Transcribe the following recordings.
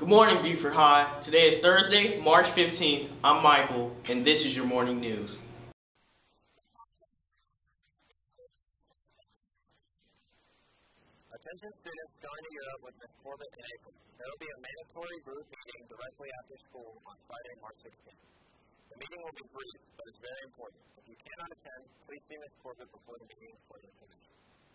Good morning, Beaufort High. Today is Thursday, March 15th. I'm Michael, and this is your morning news. Attention students going to Europe with Ms. Corbett in April. There will be a mandatory group meeting directly after school on Friday, March 16th. The meeting will be brief, but it's very important. If you cannot attend, please see Ms. Corbett before the meeting for the information.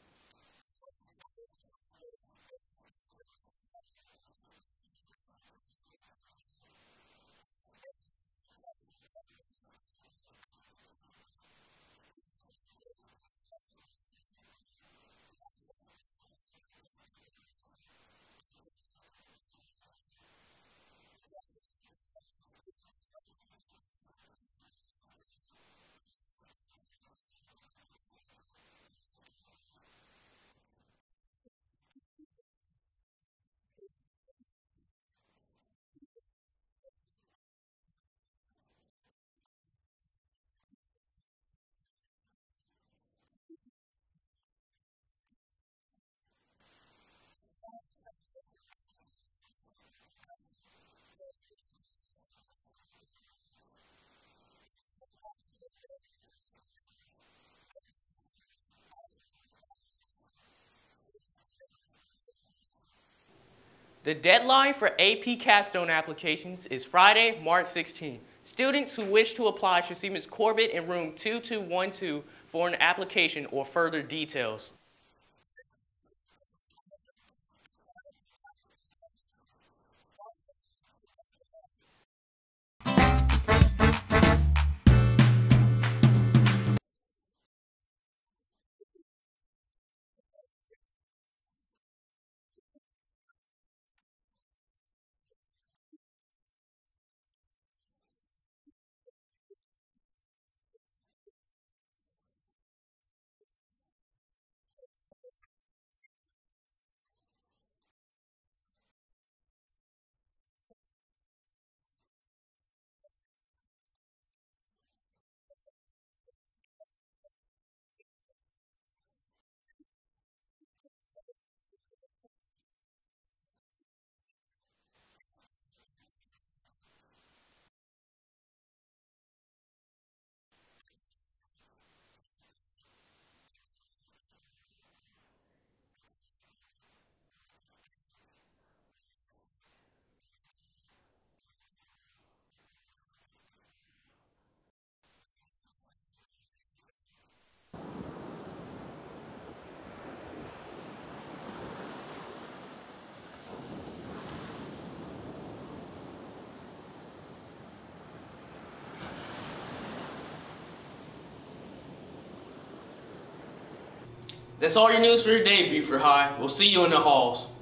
The deadline for AP capstone applications is Friday, March 16th. Students who wish to apply should see Ms. Corbett in room 2212 for an application or further details. That's all your news for today, Beaufort High. We'll see you in the halls.